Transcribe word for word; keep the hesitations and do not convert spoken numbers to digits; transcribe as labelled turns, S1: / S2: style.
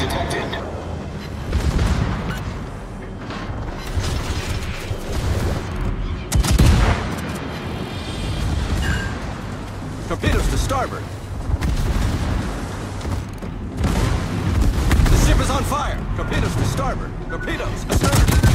S1: detected.
S2: Torpedoes to starboard. The ship is on fire. Torpedoes to starboard. Torpedoes astern.